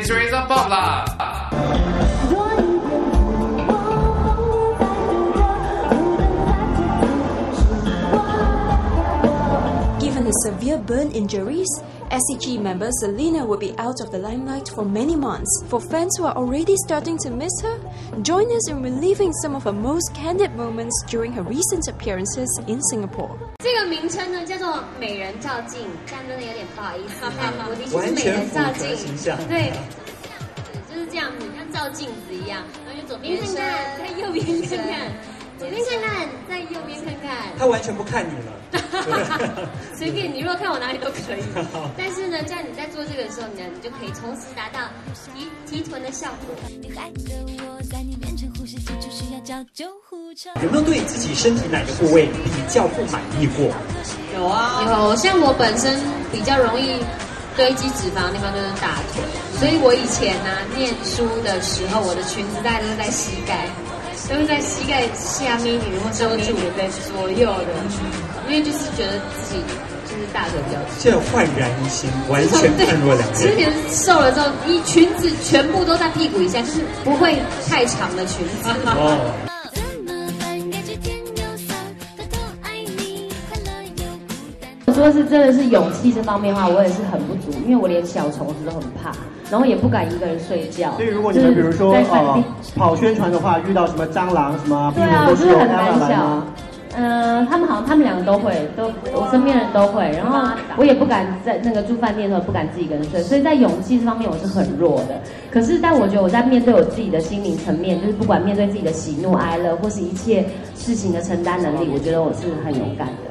raise up up 啦。 Given his severe burn injuries, SCG member Selena will be out of the limelight for many months. For fans who are already starting to miss her, join us in reliving some of her most candid moments during her recent appearances in Singapore. 这个名称呢叫做美人照镜，这样真的有点不好意思，但我的确是美人照镜，对，就是这样子，像照镜子一样，然后就左边看看，在右边看看，左边看看，在右边看看。 他完全不看你了。 随便你，如果看我哪里都可以。但是呢，这样你在做这个的时候呢，你就可以同时达到提臀的效果。 有没有对自己身体哪个部位比较不满意过？ 有啊，有。像我本身比较容易堆积脂肪的地方就是大腿，所以我以前呢念书的时候，我的裙子大概都是在膝盖。都是在膝盖下面一点，或遮住对左右的，因为就是觉得自己就是大腿比较粗。 现在焕然一新，完全判若两人。 之前瘦了之后，一裙子全部都在屁股以下，就是不会太长的裙子。哦。 说是真的是勇气这方面的话，我也是很不足，因为我连小虫子都很怕，然后也不敢一个人睡觉。 所以如果你们比如说跑宣传的话，遇到什么蟑螂什么， 对啊，我就是很胆小。他们两个都会，我身边人都会，然后我也不敢在那个住饭店的时候不敢自己一个人睡，所以在勇气这方面我是很弱的。可是，但我觉得我在面对我自己的心灵层面，就是不管面对自己的喜怒哀乐或是一切事情的承担能力，我觉得我是很勇敢的。